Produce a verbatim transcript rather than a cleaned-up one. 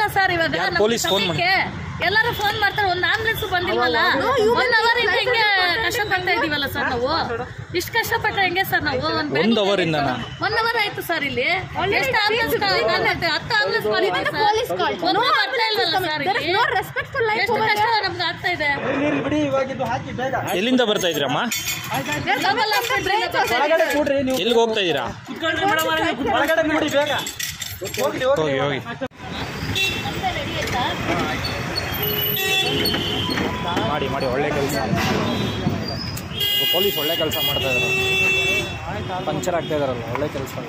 Sir ಇವಾಗ police phone ಮಾಡಿ ಎಲ್ಲರೂ ಫೋನ್ ಮಾಡ್ತಾರೆ. ಒಂದು ಆಂಬುಲೆನ್ಸ್ ಬಂದಿಲ್ವಲ್ಲ, ಒನ್ ಅವರ್ ಇಂದ ಹೆಂಗೆ ಕಷ್ಟ ಪಡ್ತಾ ಇದೀವಲ್ಲ ಸರ್ ನಾವು. ಇಷ್ಟು ಕಷ್ಟಪಟ್ರೆ ಹೆಂಗೆ ಸರ್ ನಾವು? ಒಂದು ಅವರ್ ಇಂದ ಒನ್ ಅವರ್ ಆಯ್ತು ಸರ್. ಇಲ್ಲಿ ಎಷ್ಟು ಆಂಬುಲೆನ್ಸ್ ಹತ್ತು ಆಂಬುಲೆನ್ಸ್ ಮಾಡಿದ್ದೀವಿ ಸರ್, ಒಂದು ಬರ್ತಾ ಇಲ್ವಲ್ಲ ಸರ್. ಎಷ್ಟು ಕಷ್ಟ ನಮ್ಗೆ ಆಗ್ತಾ ಇದೆ. ಎಲ್ಲಿಂದ ಬರ್ತಾ ಇದ್ರಮ್ಮ? ಎಲ್ಲಿಗೆ ಹೋಗ್ತಾ ಇದ್ದೀರಾ? ಹೋಗಿ ಹೋಗಿ ಮಾಡಿ ಮಾಡಿ ಒಳ್ಳೆ ಕೆಲಸ. ಪೊಲೀಸ್ ಒಳ್ಳೆ ಕೆಲಸ ಮಾಡ್ತಾ ಇದ್ದಾರೆ, ಪಂಚರ್ ಆಗ್ತಾ ಇದಾರಲ್ಲ, ಒಳ್ಳೆ ಕೆಲಸ ಅಲ್ಲ.